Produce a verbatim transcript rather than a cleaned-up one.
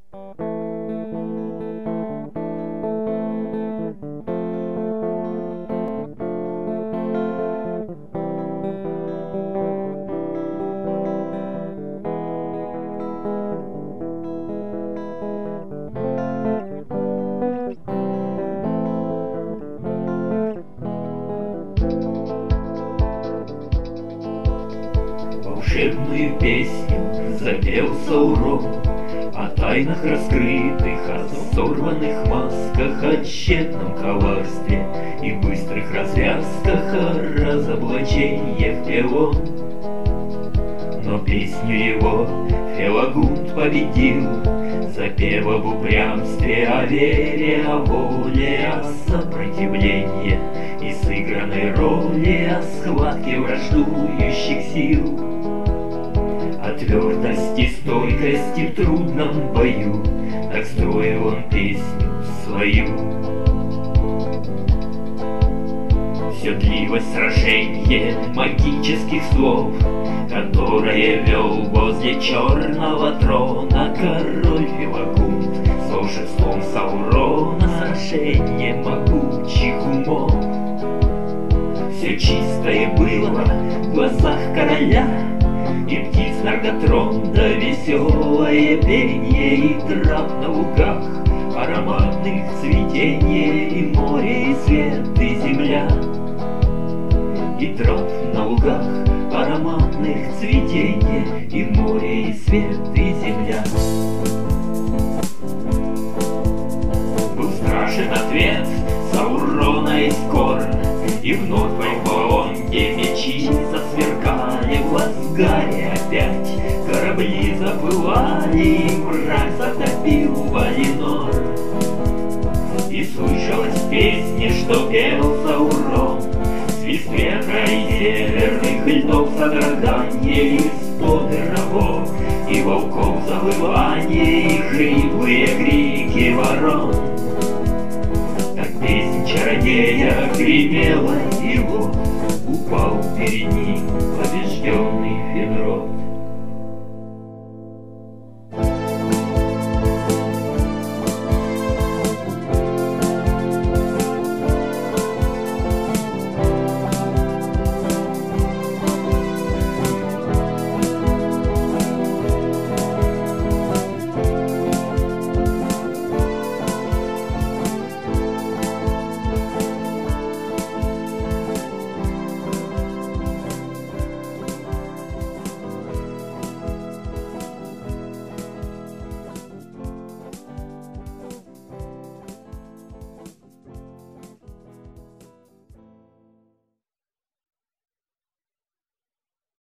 Волшебную песню запел Саурон о тайнах раскрытых, о сорванных масках, о тщетном коварстве и быстрых развязках, о разоблачениях Фелон. Но песню его Фелагунд победил, запева в упрямстве о вере, о воле, о сопротивлении и сыгранной роли, о схватке враждующих сил, о твердости, стойкости в трудном бою. Так строил он песню свою. Все длилось сражение магических слов, которое вел возле черного трона король Фелагунд с волшебством Саурона, сражение могучих умов. Все чистое было в глазах короля, и птиц Нарготрон, да веселое пение, и трав на лугах ароматных цветение, и море, и свет, и земля. И трав на лугах ароматных цветение, и море, и свет, и земля. Был страшен ответ Саурона и скор, и вновь в Вавилонге мечи засверкали в Асгаре опять. Корабли заплывали, и мрак затопил Валинор. И слышалось в песне, что пел Саурон, свист ветра и северных льдов, содрогание из-под рогов, и волков завывание, и хриплые крики ворон. Так песнь чародея гремела, и вот упал перед ним